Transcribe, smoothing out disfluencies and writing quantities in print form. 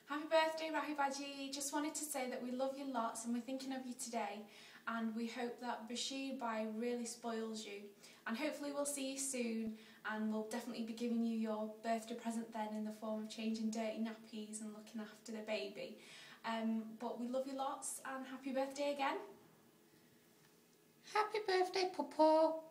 Happy birthday, Raheela. Just wanted to say that we love you lots and we're thinking of you today, and we hope that Bashir Bhai really spoils you, and hopefully we'll see you soon, and we'll definitely be giving you your birthday present then in the form of changing dirty nappies and looking after the baby. But we love you lots and happy birthday again. Happy birthday, Papa.